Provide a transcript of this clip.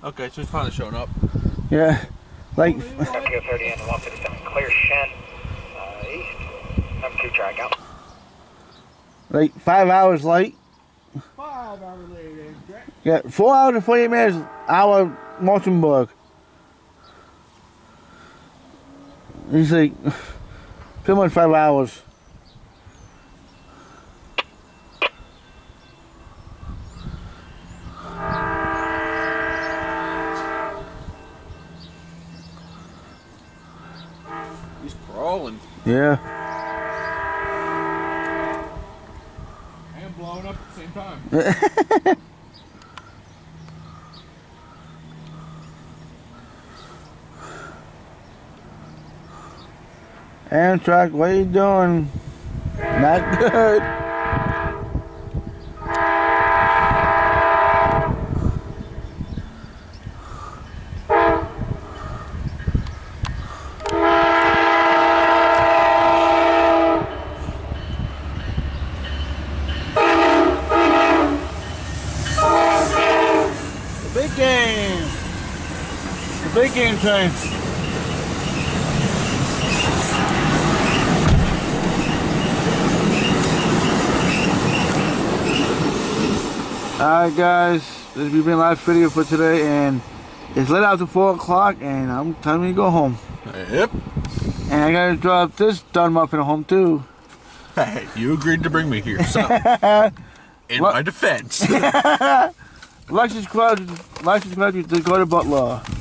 Okay, so he's finally showing up. Yeah, like. PO30 and 157, clear Shen, east, number 2 track out. Like 5 hours late. 5 hours later, Jack. Yeah, 4 hours and 48 minutes. Hour Martinburg. He's like, pretty much 5 hours. He's crawling. Yeah. And blowing up at the same time. Amtrak, what are you doing? Not good. The big game. The big game train. Alright guys, this will be my last video for today, and it's late after 4 o'clock and I'm time to go home. Yep. And I gotta drop this done muffin home too. Hey, you agreed to bring me here, so in my defense. Like, subscribe to Dakota Butler.